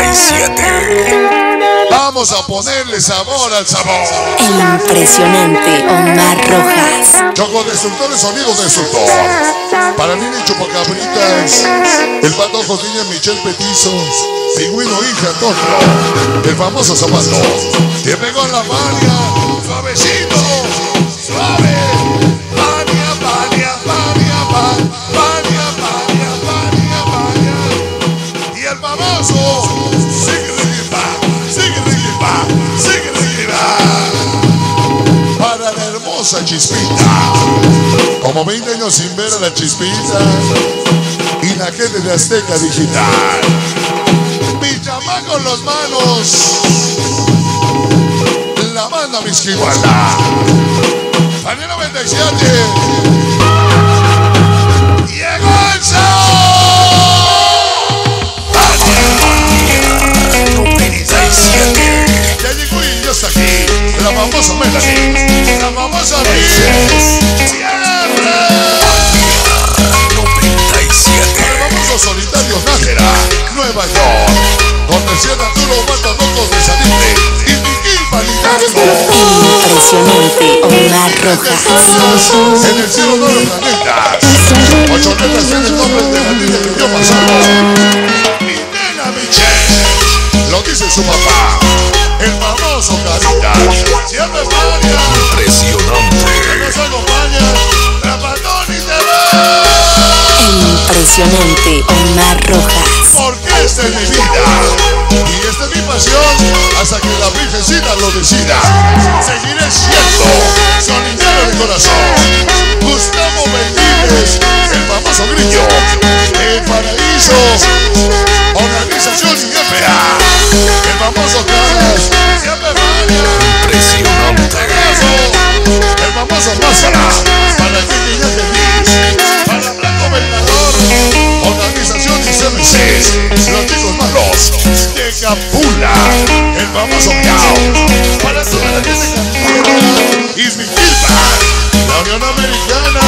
Vamos a ponerle sabor al sabor. El impresionante Omar Rojas. Choco Destructor, el sonido destructor. Para Nini Chupacabritas, el Pato Costilla, Michelle Petizo, Pingüino Hija Antonio, el famoso Zapato. Que pegó en la Vania, suavecito, suave. Vania, Vania, Vania, Vania, Vania, Vania, Vania. Y el famoso para la hermosa Chispita. Como 20 años sin ver a la Chispita y la gente de Azteca Digital. Mi chamaco en las manos, la banda Misquiguala. Año 97. Llegó el show. Ya llegó y ya está aquí. La famosa Melanie, la famosa Miss Tierra. 97. El famoso Solitario Nájera, Nueva York. Cortesía de Arturo Mata Locos de Salitre y Miguel Validando. El impresionante Omar Rojas. En el cielo de los planetas. 8 letras tiene el nombre de la niña que yo pasaba. Mi nena Michelle, lo dice su papá. El famoso Carita, siempre María. Impresionante. Que nos acompaña, Rapatón y TV. El impresionante Omar Rojas. Porque esta es mi vida y esta es mi pasión hasta que la Virgencita lo decida. Seguiré siendo solitario de corazón. Gustavo Benítez, el famoso Grillo, El Paraíso, Organización IFA, el famoso Caras, siempre María. Impresionante. El famoso Máscara, para el que ya feliz, para Blanco Vengador, Organización ICMC, los chicos malos de Capula, el famoso Miau, para toda la gente campeona, Ismi Kilpa, la Unión Americana,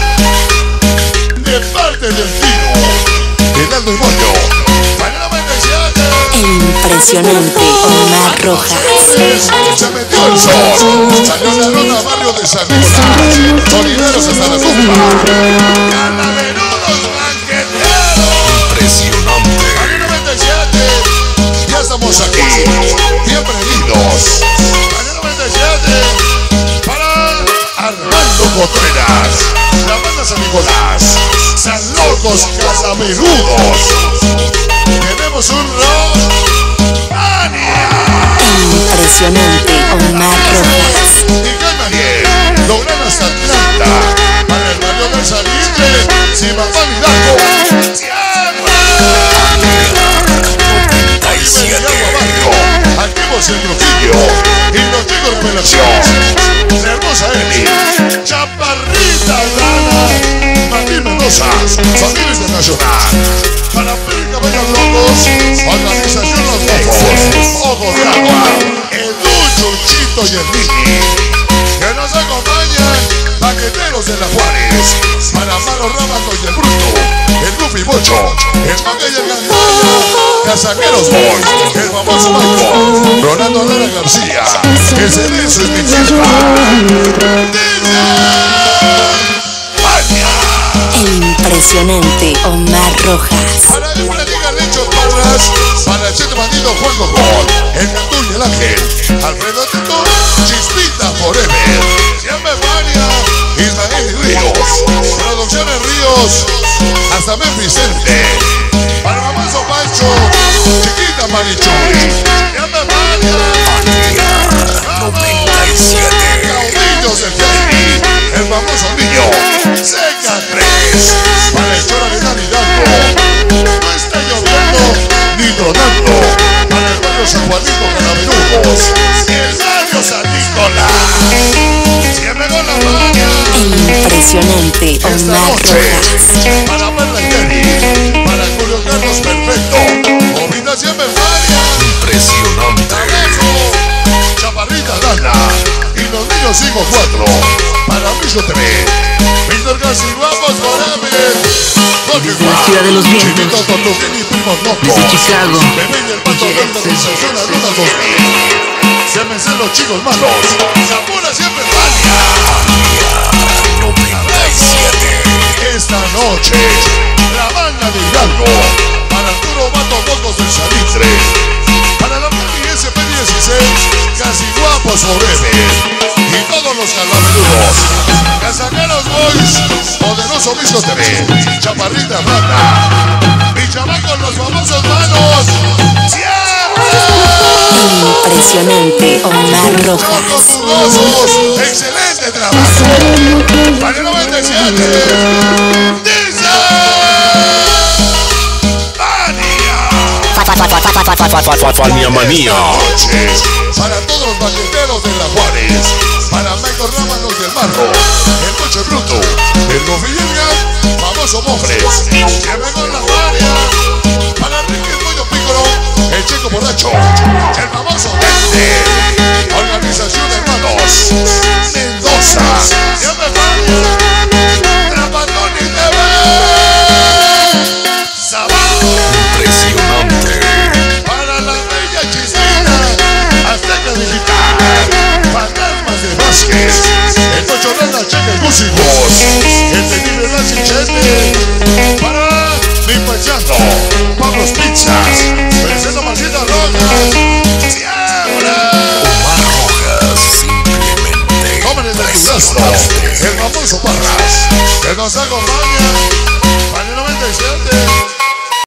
de parte del Tino, Hinaldo y Moño, para la 97. El impresionante Omar Rojas. Se metió el sol, salió la luna, barrio de San Nicolás, solideros hasta la tumba, calaverudos banqueteros. Impresionante. Año 97, ya estamos aquí, bienvenidos. Año 97, para Armando Contreras, la banda San Nicolás, San Locos Calaverudos. Tenemos un rock mania. Impresionante Omar Rojas. Miguel Mariel, logran hasta Atlanta, para el barrio del Salitre, Simapán Hidalgo, Tierra. Activos en Trujillo y los chicos Revelación, la hermosa Eli, Chaparrita Dana, Martín Mendoza, familia internacional, para América Vengan Locos, Organización Los Locos, Ojos de Agua, Edu, Chuchito y el Nini, que nos acompañan, paqueteros de la Juárez, para Maro Rábato y el Bruto, el Goofy Bocho, el Manga y el Gandaya, Casaqueros Boys, el famoso Michael, Rolando Lara García, el Cerezo es mi chispa, El impresionante Omar Rojas. para una liga de Hecho Parras, para el Chete Bandido Juan Gogol, el Cantú y el Ángel, Alfredo Tito, Chispita Forever, siempre María, Ismael y Ríos, Producciones Ríos, hasta Memphis Cente, para el famoso Pancho, Chiquita Marichuy, siempre María, 97. Caudillos del Heavy, el famoso niño, Seca 3, para el Chora de Hidalgo, no está lloviendo ni tronando, para el barrio San Juanito Calaverudos, el barrio San Nicolás, siempre con la maña. El impresionante Esta Omar noche, Rojas. para Perla y Jerry, para Julio Carlos Perfecto, Movida siempre María, Impresionante. Abrazo, Chaparrita Dana y los niños 5-4, para Micho TV, Víctor García, vamos por Forever, Jorge la ciudad de los vientos. Chinito Tortuguín y primos locos. Desde Chicago. Bebé y el pato DJ Blanco con Exceso. Sazona Luna 2000. Se me hacen los chicos malos. Zapura siempre Fania. 97. Esta noche, la banda de Hidalgo. Para Arturo Mato Bocos del Salitre. Para la Mami SP16. Casi guapos forever. Y todos los calvamenudos. Casaqueros Boys. Poderoso Visco TV. Chaparrita Banda. Mi chamacos los famosos manos. Impresionante, Omar Rojas. Tortugosos. Excelente trabajo. Para el 97. Dice Fania Manía. noches. Para todos los banqueteros de la Juárez. Para Michael Rámanos del Marro. El Coche Bruto. El Gofillinga. Famoso Mofres. Siempre con la Fania. Para Enrique Pollo Pícoro. El Chico Borracho. El famoso Dente. Organización de Hermanos. Mendoza. Siempre Fania. Trapatón y TV. Sabado. Impresionante. Para la bella Chistina, Azteca Digital, Fantasmas de Vázquez, el Tocho Rana Cheques Músicos, el Tenible Nancy Chete, para mi paisano, Pablos Pizzas, Pensando Marcita Rojas, siempre. Omar Rojas, simplemente Jóvenes de Turazno, el famoso Parras, que nos acompaña, para el 97.